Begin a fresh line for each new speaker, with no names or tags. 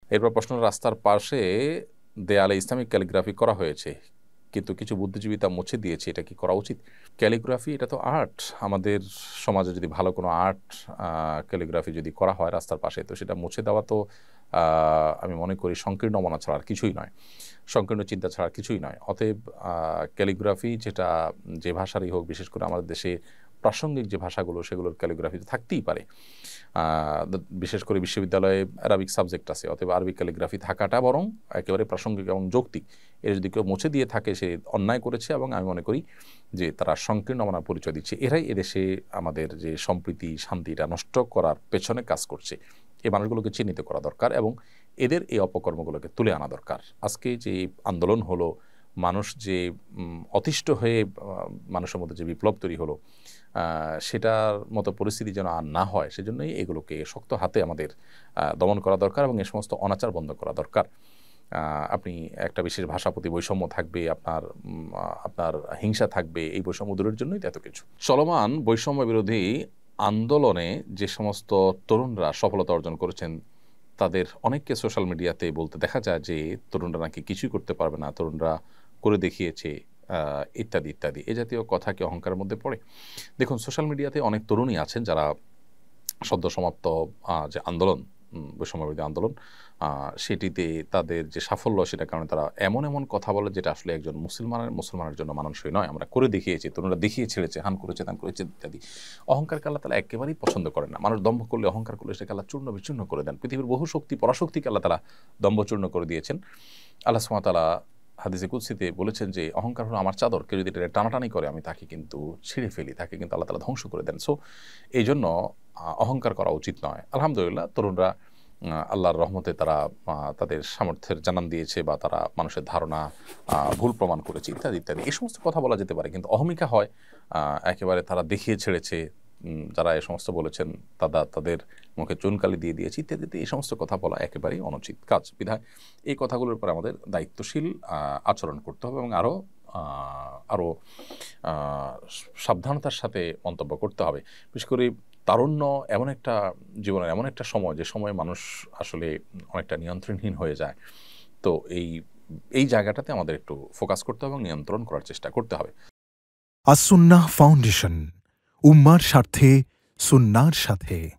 এরপর প্রশ্ন, রাস্তার পাশে দেয়ালে ইসলামিক ক্যালিগ্রাফি করা হয়েছে, কিন্তু কিছু বুদ্ধিজীবী তা মুছে দিয়েছে, এটা কি করা উচিত? ক্যালিগ্রাফি এটা তো আর্ট। আমাদের সমাজে যদি ভালো কোনো আর্ট ক্যালিগ্রাফি যদি করা হয় রাস্তার পাশে, তো সেটা মুছে দেওয়া তো আমি মনে করি সংকীর্ণ মনা ছাড়া আর কিছুই নয়, সংকীর্ণ চিন্তা ছাড়া কিছুই নয়। অতএব ক্যালিগ্রাফি যেটা যে ভাষারই হোক, বিশেষ করে আমাদের দেশে প্রাসঙ্গিক যে ভাষাগুলো সেগুলোর ক্যালিগ্রাফি তো থাকতেই পারে। বিশেষ করে বিশ্ববিদ্যালয়ে আরবিক সাবজেক্ট আছে, অতএব আরবিক ক্যালিগ্রাফি থাকাটা বরং একেবারে প্রাসঙ্গিক এবং যৌক্তিক। এর যদি কেউ মুছে দিয়ে থাকে সে অন্যায় করেছে, এবং আমি মনে করি যে তারা সংকীর্ণ মনার পরিচয় দিচ্ছে। এরাই এদেশে আমাদের যে সম্প্রীতি শান্তিটা নষ্ট করার পেছনে কাজ করছে। এই মানুষগুলোকে চিহ্নিত করা দরকার এবং এদের এই অপকর্মগুলোকে তুলে আনা দরকার। আজকে যে আন্দোলন হলো, মানুষ যে অতিষ্ঠ হয়ে মানুষের মধ্যে যে বিপ্লব তৈরি হলো, সেটার মতো পরিস্থিতি যেন আর না হয়, সেজন্যই এগুলোকে শক্ত হাতে আমাদের দমন করা দরকার এবং এ সমস্ত অনাচার বন্ধ করা দরকার। আপনি একটা বিশেষ ভাষা প্রতি বৈষম্য থাকবে, আপনার হিংসা থাকবে, এই বৈষম্য দূরের জন্যই তো এত কিছু। চলমান বৈষম্য বিরোধী আন্দোলনে যে সমস্ত তরুণরা সফলতা অর্জন করেছেন, তাদের অনেককে সোশ্যাল মিডিয়াতে বলতে দেখা যায় যে তরুণরা নাকি কিছুই করতে পারবে না, তরুণরা করে দেখিয়েছে, ইত্যাদি ইত্যাদি। এ জাতীয় কথা কি অহংকারের মধ্যে পড়ে? দেখুন, সোশ্যাল মিডিয়াতে অনেক তরুণই আছেন যারা সদ্য সমাপ্ত যে আন্দোলন, বৈষম্যবিরোধী আন্দোলন, সেটিতে তাদের যে সাফল্য, সেটার কারণে তারা এমন এমন কথা বলে যেটা আসলে একজন মুসলমানের জন্য মানানসই নয়। আমরা করে দেখিয়েছি, তরুণরা দেখিয়ে ছেড়েছে, হান করেছে, তান করেছে ইত্যাদি। অহংকারকে আল্লাহ তাআলা একেবারেই পছন্দ করেন না। মানুষ দম্ভ করলে, অহংকার করলে সেটাকে আল্লাহ চূর্ণ বিচূর্ণ করে দেন। পৃথিবীর বহু শক্তি পরাশক্তিকে আল্লাহ তাআলা দম্ভচূর্ণ করে দিয়েছেন। আল্লাহ সুবহানাহু ওয়া তাআলা হাদিসে কুদসিতে বলেছেন যে অহংকার হলো আমার চাদর, কেউ যদি এটা টানাটানি করে আমি তাকে কিন্তু ছিঁড়ে ফেলি, তাকে কিন্তু আল্লাহ তাআলা ধ্বংস করে দেন। সো এই জন্য অহংকার করা উচিত নয়। আলহামদুলিল্লাহ, তরুণরা আল্লাহর রহমতে তারা তাদের সামর্থ্যের জানান দিয়েছে, বা তারা মানুষের ধারণা ভুল প্রমাণ করেছে, ইত্যাদি ইত্যাদি। এই সমস্ত কথা বলা যেতে পারে, কিন্তু অহমিকা হয় একেবারে তারা দেখিয়ে ছেড়েছে, যারা এই সমস্ত বলেছেন তাদের মুখে চুনকালি দিয়ে দিয়েছে ইত্যাদি, এই সমস্ত কথা বলা একেবারেই অনুচিত কাজ। বিধায় এই কথাগুলোর উপর আমাদের দায়িত্বশীল আচরণ করতে হবে এবং আরও সাবধানতার সাথে মন্তব্য করতে হবে। বিশেষ করে তারুণ্য এমন একটা জীবনের এমন একটা সময়, যে সময় মানুষ আসলে অনেকটা নিয়ন্ত্রণহীন হয়ে যায়। তো এই জায়গাটাতে আমাদের একটু ফোকাস করতে হবে এবং নিয়ন্ত্রণ করার চেষ্টা করতে হবে।
আস-সুন্নাহ ফাউন্ডেশন, উম্মার স্বার্থে সুন্নাহর সাথে।